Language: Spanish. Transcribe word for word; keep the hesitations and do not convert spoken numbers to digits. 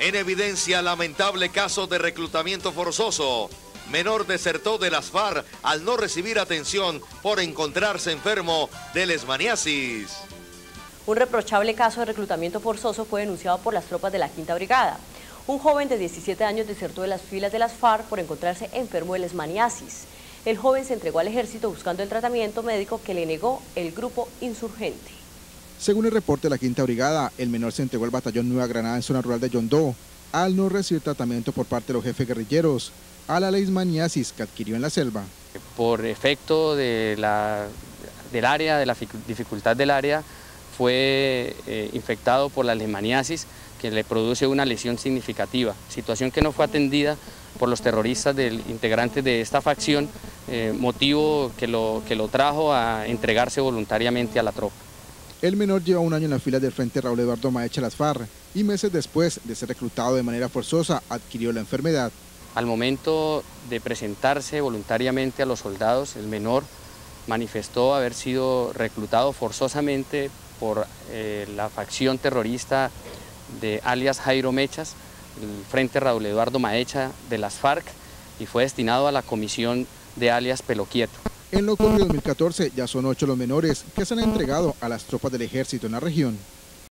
En evidencia, lamentable caso de reclutamiento forzoso. Menor desertó de las FARC al no recibir atención por encontrarse enfermo de lesmaniasis. Un reprochable caso de reclutamiento forzoso fue denunciado por las tropas de la Quinta Brigada. Un joven de diecisiete años desertó de las filas de las FARC por encontrarse enfermo de lesmaniasis. El joven se entregó al ejército buscando el tratamiento médico que le negó el grupo insurgente. Según el reporte de la Quinta Brigada, el menor se entregó al batallón Nueva Granada en zona rural de Yondó, al no recibir tratamiento por parte de los jefes guerrilleros, a la leishmaniasis que adquirió en la selva. Por efecto de la, del área, de la dificultad del área, fue eh, infectado por la leishmaniasis, que le produce una lesión significativa, situación que no fue atendida por los terroristas del, integrantes de esta facción, eh, motivo que lo, que lo trajo a entregarse voluntariamente a la tropa. El menor lleva un año en las filas del Frente Raúl Eduardo Maecha las FARC y meses después de ser reclutado de manera forzosa adquirió la enfermedad. Al momento de presentarse voluntariamente a los soldados, el menor manifestó haber sido reclutado forzosamente por eh, la facción terrorista de alias Jairo Mechas, el Frente Raúl Eduardo Maecha de las FARC, y fue destinado a la comisión de alias Pelo Quieto. En lo ocurrido en dos mil catorce ya son ocho los menores que se han entregado a las tropas del ejército en la región.